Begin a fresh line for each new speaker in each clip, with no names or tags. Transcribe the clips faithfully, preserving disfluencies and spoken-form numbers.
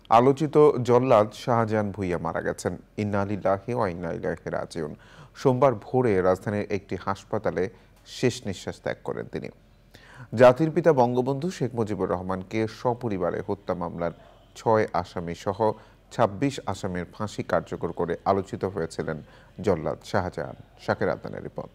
আলোচিত জল্লাদ শাহজাহান ভূঁইয়া মারা গেছেন। ইন্না লিল্লাহি ওয়া ইন্না ইলাইহি রাজিউন। সোমবার ভোরে রাজধানীর একটি হাসপাতালে শেষ নিঃশ্বাস ত্যাগ করেন তিনি। জাতির পিতা বঙ্গবন্ধু শেখ মুজিবুর রহমানকে সপরিবারে হত্যা মামলার ছয় আসামি সহ ছাব্বিশ আসামির ফাঁসি কার্যকর করে আলোচিত হয়েছিলেন জল্লাদ শাহজাহান। শাকের আদনানের রিপোর্ট।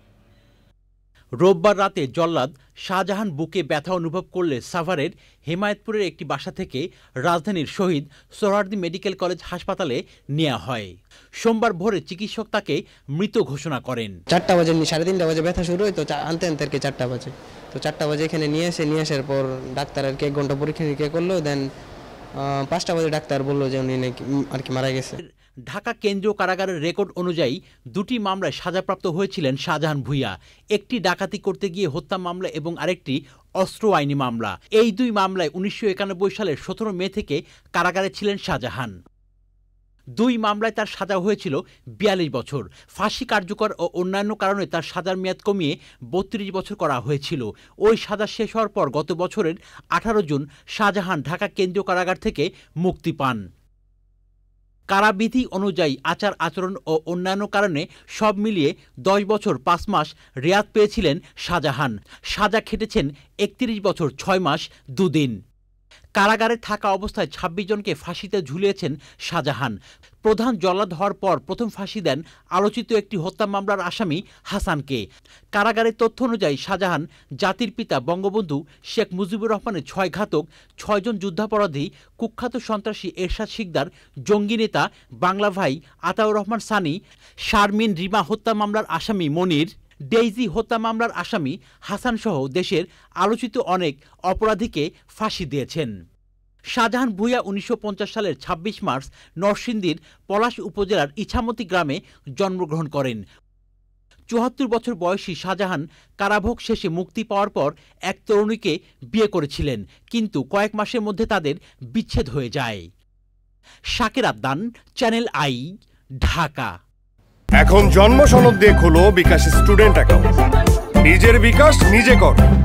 রোববার রাতে জল্লাদ শাহজাহান বুকে ব্যথা অনুভব করলে সাভারের হেমায়েতপুরের একটি বাসা থেকে রাজধানীর শহীদ সোহরাওয়ার্দী মেডিকেল কলেজ হাসপাতালে নেওয়া হয়। সোমবার ভোরে চিকিৎসক তাকে মৃত ঘোষণা করেন।
চারটা বাজে সাড়ে তিনটা বাজে ব্যথা শুরু হয়, তো আনতে আনতে আর কি চারটা বাজে তো চারটা বাজে এখানে নিয়ে এসে নিয়ে আসার পর ডাক্তার আর কি এক ঘন্টা পরীক্ষা নিরীক্ষা করলো। দেন পাঁচটা বাজে ডাক্তার বললো যে উনি নাকি আর কি মারা গেছে।
ঢাকা কেন্দ্রীয় কারাগারের রেকর্ড অনুযায়ী দুটি মামলায় সাজাপ্রাপ্ত হয়েছিলেন শাহজাহান ভূঁইয়া। একটি ডাকাতি করতে গিয়ে হত্যা মামলা এবং আরেকটি অস্ত্র আইনি মামলা। এই দুই মামলায় উনিশশো একানব্বই সালের সতেরো মে থেকে কারাগারে ছিলেন শাহজাহান। দুই মামলায় তার সাজা হয়েছিল বিয়াল্লিশ বছর। ফাঁসি কার্যকর ও অন্যান্য কারণে তার সাজার মেয়াদ কমিয়ে বত্রিশ বছর করা হয়েছিল। ওই সাজা শেষ হওয়ার পর গত বছরের আঠারো জুন শাহজাহান ঢাকা কেন্দ্রীয় কারাগার থেকে মুক্তি পান। কারাবিধি অনুযায়ী আচার আচরণ ও অন্যান্য কারণে সব মিলিয়ে দশ বছর পাঁচ মাস রেয়াত পেয়েছিলেন শাহজাহান। সাজা খেটেছেন একত্রিশ বছর ছয় মাস দুদিন। কারাগারে থাকা অবস্থায় ছাব্বিশ জনকে ফাঁসিতে ঝুলিয়েছেন শাহজাহান। প্রধান জল্লাদ হওয়ার পর প্রথম ফাঁসি দেন আলোচিত একটি হত্যা মামলার আসামি হাসানকে। কারাগারের তথ্য অনুযায়ী শাহজাহান জাতির পিতা বঙ্গবন্ধু শেখ মুজিবুর রহমানের ছয় ঘাতক, ছয়জন যুদ্ধাপরাধী, কুখ্যাত সন্ত্রাসী এরশাদ শিকদার, জঙ্গি নেতা বাংলা ভাই আতাউর রহমান সানি, শারমিন রিমা হত্যা মামলার আসামি মনির, ডেইজি হত্যা মামলার আসামি হাসান সহ দেশের আলোচিত অনেক অপরাধীকে ফাঁসি দিয়েছেন। শাহজাহান ভূঁইয়া উনিশশো পঞ্চাশ সালের ছাব্বিশ মার্চ নরসিংদীর পলাশ উপজেলার ইছামতি গ্রামে জন্মগ্রহণ করেন। চুয়াত্তর বছর বয়সী শাহজাহান কারাভোগ শেষে মুক্তি পাওয়ার পর এক তরুণীকে বিয়ে করেছিলেন, কিন্তু কয়েক মাসের মধ্যে তাদের বিচ্ছেদ হয়ে যায়। শাকের আদনান, চ্যানেল আই, ঢাকা।
এখন জন্ম সনদ দিয়ে খোলো বিকাশ স্টুডেন্ট অ্যাকাউন্ট। নিজের বিকাশ নিজে কর।